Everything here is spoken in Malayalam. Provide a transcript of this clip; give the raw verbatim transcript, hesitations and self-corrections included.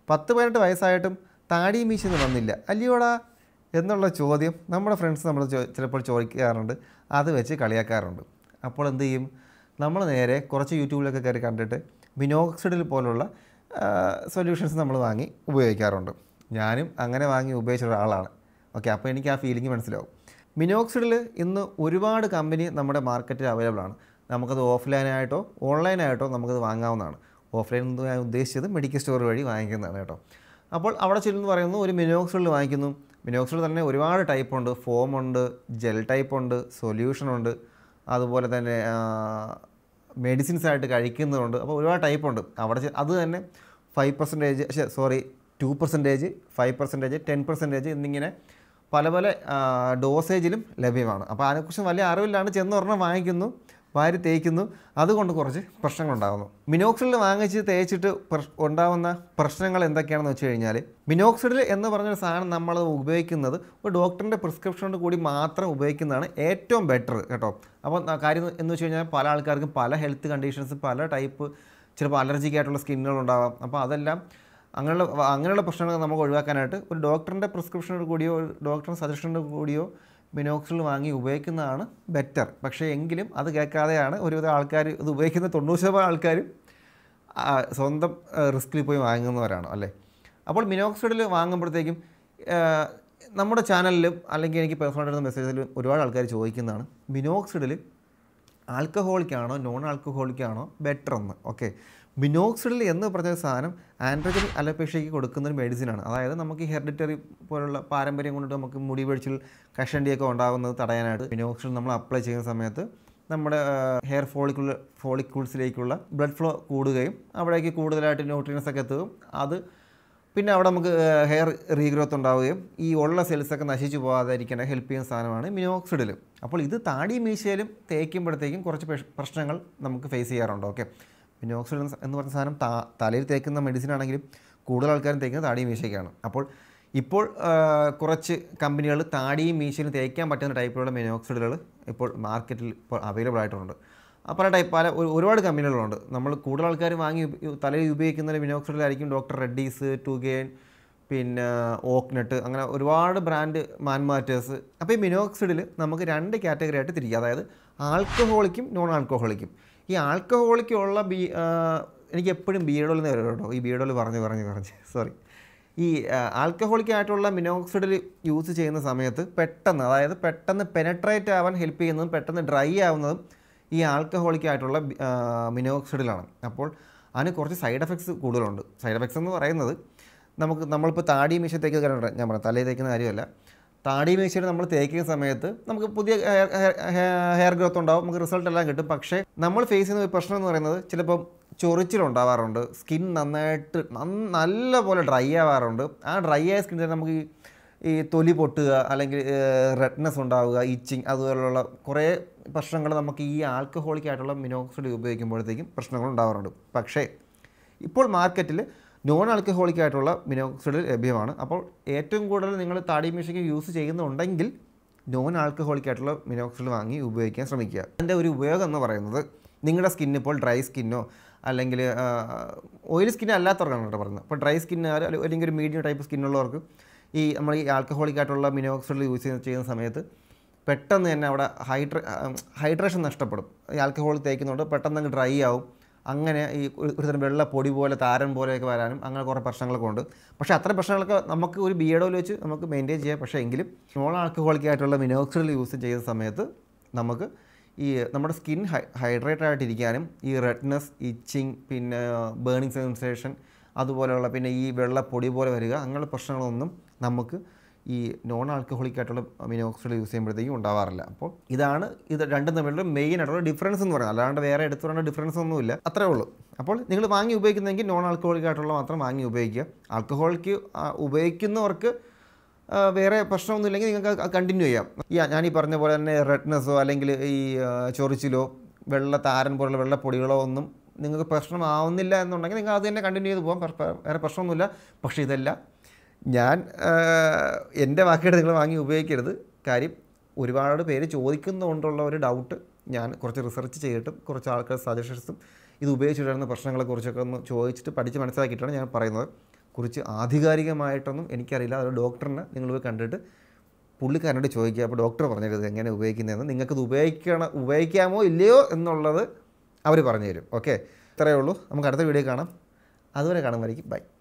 പത്ത് പതിനെട്ട് വയസ്സായിട്ടും താടിയും മീശയൊന്നും വന്നില്ല അല്ലയോടാ എന്നുള്ള ചോദ്യം നമ്മുടെ ഫ്രണ്ട്സ് നമ്മൾ ചിലപ്പോൾ ചോദിക്കാറുണ്ട്, അത് വെച്ച് കളിയാക്കാറുണ്ട്. അപ്പോൾ എന്ത് ചെയ്യും, നമ്മൾ നേരെ കുറച്ച് യൂട്യൂബിലൊക്കെ കയറി കണ്ടിട്ട് മിനോക്സിഡിൽ പോലുള്ള സൊല്യൂഷൻസ് നമ്മൾ വാങ്ങി ഉപയോഗിക്കാറുണ്ട്. ഞാനും അങ്ങനെ വാങ്ങി ഉപയോഗിച്ച ഒരാളാണ്. ഓക്കെ, അപ്പോൾ എനിക്ക് ആ ഫീലിംഗ് മനസ്സിലാവും. മിനോക്സിഡിൽ ഇന്ന് ഒരുപാട് കമ്പനി നമ്മുടെ മാർക്കറ്റിൽ അവൈലബിൾ ആണ്. നമുക്കത് ഓഫ്ലൈനായിട്ടോ ഓൺലൈനായിട്ടോ നമുക്കത് വാങ്ങാവുന്നതാണ്. ഓഫ്ലൈൻ എന്ന് ഞാൻ ഉദ്ദേശിച്ചത് മെഡിക്കൽ സ്റ്റോർ വഴി വാങ്ങിക്കുന്നതാണ് കേട്ടോ. അപ്പോൾ അവിടെ ചെല്ലുന്നു പറയുന്നു ഒരു മിനോക്സിഡിൽ വാങ്ങിക്കുന്നു. മിനോക്സിഡിൽ തന്നെ ഒരുപാട് ടൈപ്പുണ്ട്. ഫോമുണ്ട്, ജെൽ ടൈപ്പുണ്ട്, സൊല്യൂഷനുണ്ട്, അതുപോലെ തന്നെ മെഡിസിൻസായിട്ട് കഴിക്കുന്നതുണ്ട്. അപ്പോൾ ഒരുപാട് ടൈപ്പുണ്ട്. അവിടെ അത് തന്നെ five percentage sorry two percentage five percentage ten percentage എന്നിങ്ങനെ പല പല ഡോസേജിലും ലഭ്യമാണ്. അപ്പോൾ അതിനെക്കുറിച്ച് വലിയ അറിവില്ലാണ് ചെന്ന് ഒരെണ്ണം വാങ്ങിക്കുന്നു, വാരി തേക്കുന്നു, അതുകൊണ്ട് കുറച്ച് പ്രശ്നങ്ങളുണ്ടാകുന്നു. മിനോക്സിഡിൽ വാങ്ങിച്ച് തേച്ചിട്ട് ഉണ്ടാകുന്ന പ്രശ്നങ്ങൾ എന്തൊക്കെയാണെന്ന് വെച്ച് കഴിഞ്ഞാൽ, മിനോക്സിഡിൽ എന്ന് പറഞ്ഞൊരു സാധനം നമ്മൾ ഉപയോഗിക്കുന്നത് ഒരു ഡോക്ടറിൻ്റെ പ്രിസ്ക്രിപ്ഷനോട് കൂടി മാത്രം ഉപയോഗിക്കുന്നതാണ് ഏറ്റവും ബെറ്റർ കേട്ടോ. അപ്പോൾ കാര്യം എന്ന് വെച്ച് കഴിഞ്ഞാൽ പല ആൾക്കാർക്കും പല ഹെൽത്ത് കണ്ടീഷൻസ്, പല ടൈപ്പ് ചിലപ്പോൾ അലർജിക്കായിട്ടുള്ള സ്കിന്നുകളുണ്ടാകാം. അപ്പോൾ അതെല്ലാം അങ്ങനെയുള്ള അങ്ങനെയുള്ള പ്രശ്നങ്ങൾ നമുക്ക് ഒഴിവാക്കാനായിട്ട് ഒരു ഡോക്ടറിൻ്റെ പ്രിസ്ക്രിപ്ഷനോട് കൂടിയോ ഡോക്ടറിൻ്റെ സജഷനോട് കൂടിയോ മിനോക്സിഡിൽ വാങ്ങി ഉപയോഗിക്കുന്നതാണ് ബെറ്റർ. പക്ഷേ എങ്കിലും അത് കേൾക്കാതെയാണ് ഒരുവിധ ആൾക്കാർ ഇത് ഉപയോഗിക്കുന്ന തൊണ്ണൂറ് ശതമാനം ആൾക്കാരും സ്വന്തം റിസ്കിൽ പോയി വാങ്ങുന്നവരാണ് അല്ലേ. അപ്പോൾ മിനോക്സിഡിൽ വാങ്ങുമ്പോഴത്തേക്കും നമ്മുടെ ചാനലിലും അല്ലെങ്കിൽ എനിക്ക് പേഴ്സണലായിട്ട് മെസ്സേജിലും ഒരുപാട് ആൾക്കാർ ചോദിക്കുന്നതാണ്, മിനോക്സിഡിൽ ആൽക്കഹോളിക്കാണോ നോൺ ആൽക്കഹോളിക്കാണോ ബെറ്റർ എന്ന്. ഓക്കെ, മിനോക്സിഡിൽ എന്ന് പറഞ്ഞ സാധനം ആൻഡ്രോജനിക് അലോപേഷ്യയ്ക്ക് കൊടുക്കുന്ന ഒരു മെഡിസിനാണ്. അതായത് നമുക്ക് ഈ ഹെറിഡിറ്ററി പോലുള്ള പാരമ്പര്യം കൊണ്ടിട്ട് നമുക്ക് മുടി പൊഴിച്ചിൽ കഷണ്ടിയൊക്കെ ഉണ്ടാകുന്നത് തടയാനായിട്ട് മിനോക്സിഡിൽ നമ്മൾ അപ്ലൈ ചെയ്യുന്ന സമയത്ത് നമ്മുടെ ഹെയർ ഫോളിക്കുൾ ഫോളിക്യൂൾസിലേക്കുള്ള ബ്ലഡ് ഫ്ലോ കൂടുകയും അവിടേക്ക് കൂടുതലായിട്ട് ന്യൂട്രിയൻസ് ഒക്കെ എത്തുകയും അത് പിന്നെ അവിടെ നമുക്ക് ഹെയർ റീഗ്രോത്ത് ഉണ്ടാവുകയും ഈ ഉള്ള സെൽസൊക്കെ നശിച്ചു പോകാതിരിക്കാൻ ഹെൽപ്പ് ചെയ്യുന്ന സാധനമാണ് മിനോക്സിഡിൽ. അപ്പോൾ ഇത് താടി മീശയിലും തേക്കുമ്പോഴത്തേക്കും കുറച്ച് പ്രശ്നങ്ങൾ നമുക്ക് ഫേസ് ചെയ്യാറുണ്ട്. ഓക്കെ, മിനോക്സിഡിൽ എന്ന് പറഞ്ഞ സാധനം താ തലയിൽ തേക്കുന്ന മെഡിസിൻ ആണെങ്കിലും കൂടുതൽ ആൾക്കാരും തേക്കുന്നത് താടിയും മീശയ്ക്കാണ്. അപ്പോൾ ഇപ്പോൾ കുറച്ച് കമ്പനികൾ താടിയും മീശയിലും തേക്കാൻ പറ്റുന്ന ടൈപ്പിലുള്ള മിനോക്സിഡുകൾ ഇപ്പോൾ മാർക്കറ്റിൽ ഇപ്പോൾ അവൈലബിൾ ആയിട്ടുണ്ട്. പല ടൈപ്പ് പല ഒരുപാട് കമ്പനികളുണ്ട്. നമ്മൾ കൂടുതൽ ആൾക്കാർ വാങ്ങി തലയിൽ ഉപയോഗിക്കുന്ന മിനോക്സിഡിലായിരിക്കും ഡോക്ടർ റെഡ്ഡീസ്, ടുഗെയിൻ, പിന്നെ ഓക്നെട്ട്, അങ്ങനെ ഒരുപാട് ബ്രാൻഡ് മാൻമാറ്റേഴ്സ്. അപ്പോൾ ഈ മിനോക്സിഡിൽ നമുക്ക് രണ്ട് കാറ്റഗറി ആയിട്ട് തിരിക്കുക. അതായത് ആൽക്കഹോളിക്കും നോൺ ആൽക്കഹോളിക്കും. ഈ ആൽക്കഹോളിക്കുള്ള ബി എനിക്ക് എപ്പോഴും ബിയഡോയിൽ നിന്ന് വരും കേട്ടോ, ഈ ബിയഡോയിൽ പറഞ്ഞ് പറഞ്ഞ് പറഞ്ഞ് സോറി ഈ ആൽക്കഹോളിക്കായിട്ടുള്ള മിനോക്സിഡിൽ യൂസ് ചെയ്യുന്ന സമയത്ത് പെട്ടെന്ന് അതായത് പെട്ടെന്ന് പെനട്രേറ്റ് ആവാൻ ഹെൽപ്പ് ചെയ്യുന്നതും പെട്ടെന്ന് ഡ്രൈ ആവുന്നതും ഈ ആൽക്കഹോളിക്കായിട്ടുള്ള മിനോക്സിഡിലാണ്. അപ്പോൾ അതിന് കുറച്ച് സൈഡ് എഫക്ട്സ് കൂടുതലുണ്ട്. സൈഡ് എഫക്ട്സ് എന്ന് പറയുന്നത് നമുക്ക് നമ്മളിപ്പോൾ താടി മീശ തേക്കുന്ന കാര്യം ഞാൻ പറയാം, തലയിൽ തേക്കുന്ന കാര്യമല്ല. താടി മീശയിൽ നമ്മൾ തേക്കുന്ന സമയത്ത് നമുക്ക് പുതിയ ഹെയർ ഗ്രോത്ത് ഉണ്ടാവും, നമുക്ക് റിസൾട്ട് എല്ലാം കിട്ടും. പക്ഷേ നമ്മൾ ഫേസ് ചെയ്യുന്ന ഒരു പ്രശ്നം എന്ന് പറയുന്നത് ചിലപ്പം ചൊറിച്ചിലുണ്ടാവാറുണ്ട്, സ്കിൻ നന്നായിട്ട് നല്ല പോലെ ഡ്രൈ ആവാറുണ്ട്. ആ ഡ്രൈ ആയ സ്കിന്നിൽ നമുക്ക് ഈ തൊലി പൊട്ടുക, അല്ലെങ്കിൽ റെഡ്നെസ് ഉണ്ടാവുക, ഈച്ചിങ്, അതുപോലുള്ള കുറേ പ്രശ്നങ്ങൾ നമുക്ക് ഈ ആൽക്കഹോളിക്കായിട്ടുള്ള മിനോക്സിഡ് ഉപയോഗിക്കുമ്പോഴത്തേക്കും പ്രശ്നങ്ങൾ ഉണ്ടാവാറുണ്ട്. പക്ഷേ ഇപ്പോൾ മാർക്കറ്റിൽ നോൺ ആൽക്കഹോളിക്കായിട്ടുള്ള മിനോക്സിഡ് ലഭ്യമാണ്. അപ്പോൾ ഏറ്റവും കൂടുതൽ നിങ്ങൾ താടി മീശയ്ക്ക് യൂസ് ചെയ്യുന്നുണ്ടെങ്കിൽ നോൺ ആൽക്കഹോളിക്കായിട്ടുള്ള മിനോക്സിഡ് വാങ്ങി ഉപയോഗിക്കാൻ ശ്രമിക്കുക. അതിൻ്റെ ഒരു ഉപയോഗം എന്ന് പറയുന്നത് നിങ്ങളുടെ സ്കിന്ന് ഇപ്പോൾ ഡ്രൈ സ്കിന്നോ അല്ലെങ്കിൽ ഓയിൽ സ്കിൻ അല്ലാത്തവർക്കാണ് കേട്ടോ പറയുന്നത്. അപ്പോൾ ഡ്രൈ സ്കിന്നുകാർ അല്ലെങ്കിൽ ഒരു മീഡിയം ടൈപ്പ് സ്കിന്നുള്ളവർക്ക് ഈ നമ്മൾ ഈ ആൽക്കഹോളിക്കായിട്ടുള്ള മിനോക്സിഡ് യൂസ് ചെയ്യുന്ന സമയത്ത് പെട്ടെന്ന് തന്നെ അവിടെ ഹൈഡ്രേ ഹൈഡ്രേഷൻ നഷ്ടപ്പെടും. ഈ ആൽക്കഹോൾ തേക്കുന്നതുകൊണ്ട് പെട്ടെന്ന് അങ്ങ് ഡ്രൈ ആവും. അങ്ങനെ ഈ ഒരു തരം വെള്ള പൊടി പോലെ താരൻ പോലെയൊക്കെ വരാനും അങ്ങനെ കുറേ പ്രശ്നങ്ങളൊക്കെ ഉണ്ട്. പക്ഷേ അത്തരം പ്രശ്നങ്ങളൊക്കെ നമുക്ക് ഒരു ബിയഡോയിൽ വെച്ച് നമുക്ക് മെയിൻറ്റെയിൻ ചെയ്യാം. പക്ഷേ എങ്കിലും നോൺ ആൽക്കഹോളിക്കായിട്ടുള്ള മിനോക്സിഡിൽ യൂസ് ചെയ്യുന്ന സമയത്ത് നമുക്ക് ഈ നമ്മുടെ സ്കിൻ ഹൈ ഹൈഡ്രേറ്റഡ് ആയിട്ടിരിക്കാനും ഈ റെഡ്നെസ്, ഇച്ചിങ്, പിന്നെ ബേണിംഗ് സെൻസേഷൻ, അതുപോലെയുള്ള പിന്നെ ഈ വെള്ള പൊടി പോലെ വരിക, അങ്ങനെയുള്ള പ്രശ്നങ്ങളൊന്നും നമുക്ക് ഈ നോൺ ആൽക്കഹോളിക്കായിട്ടുള്ള മിനോക്സിഡ് യൂസ് ചെയ്യുമ്പോഴത്തേക്കും ഉണ്ടാവാറില്ല. അപ്പോൾ ഇതാണ് ഇത് രണ്ടും തമ്മിലുള്ള മെയിൻ ആയിട്ടുള്ള ഡിഫറൻസ് എന്ന് പറയുന്നത്. അല്ലാണ്ട് വേറെ എടുത്തു പറയുന്ന ഡിഫറൻസ് ഒന്നുമില്ല, അത്രേ ഉള്ളൂ. അപ്പോൾ നിങ്ങൾ വാങ്ങി ഉപയോഗിക്കുന്നതെങ്കിൽ നോൺ ആൽക്കഹോളിക്കായിട്ടുള്ള മാത്രം വാങ്ങി ഉപയോഗിക്കുക. ആൽക്കഹോളിക്ക് ഉപയോഗിക്കുന്നവർക്ക് വേറെ പ്രശ്നമൊന്നുമില്ലെങ്കിൽ നിങ്ങൾക്ക് കണ്ടിന്യൂ ചെയ്യാം. ഈ ഞാനീ പറഞ്ഞ പോലെ തന്നെ റെഡ്നെസ്സോ അല്ലെങ്കിൽ ഈ ചൊറിച്ചിലോ വെള്ള താരൻ പോലുള്ള വെള്ളപ്പൊടികളോ ഒന്നും നിങ്ങൾക്ക് പ്രശ്നമാവുന്നില്ല എന്നുണ്ടെങ്കിൽ നിങ്ങൾ അത് തന്നെ കണ്ടിന്യൂ ചെയ്ത് പോകാം, വേറെ പ്രശ്നമൊന്നുമില്ല. പക്ഷേ ഇതല്ല ഞാൻ എൻ്റെ വാക്കിയിട്ട് നിങ്ങൾ വാങ്ങി ഉപയോഗിക്കരുത്. കാര്യം ഒരുപാട് പേര് ചോദിക്കുന്നതുകൊണ്ടുള്ള ഒരു ഡൗട്ട് ഞാൻ കുറച്ച് റിസർച്ച് ചെയ്തിട്ടും കുറച്ച് ആൾക്കാർ സജഷൻസും ഇത് ഉപയോഗിച്ചിട്ടുള്ള പ്രശ്നങ്ങളെക്കുറിച്ചൊക്കെ ഒന്ന് ചോദിച്ചിട്ട് പഠിച്ച് മനസ്സിലാക്കിയിട്ടാണ് ഞാൻ പറയുന്നത്. കുറിച്ച് ആധികാരികമായിട്ടൊന്നും എനിക്കറിയില്ല. അത് ഡോക്ടറിനെ നിങ്ങൾ പോയി കണ്ടിട്ട് പുള്ളിക്കാരനോട് ചോദിക്കുക. അപ്പോൾ ഡോക്ടർ പറഞ്ഞത് എങ്ങനെ ഉപയോഗിക്കുന്നതെന്ന്, നിങ്ങൾക്കത് ഉപയോഗിക്കണം ഉപയോഗിക്കാമോ ഇല്ലയോ എന്നുള്ളത് അവർ പറഞ്ഞു തരും. ഓക്കെ, ഇത്രയേ ഉള്ളൂ. നമുക്ക് അടുത്ത വീഡിയോ കാണാം. അതുവരെ കാണുമായിരിക്കും. ബൈ.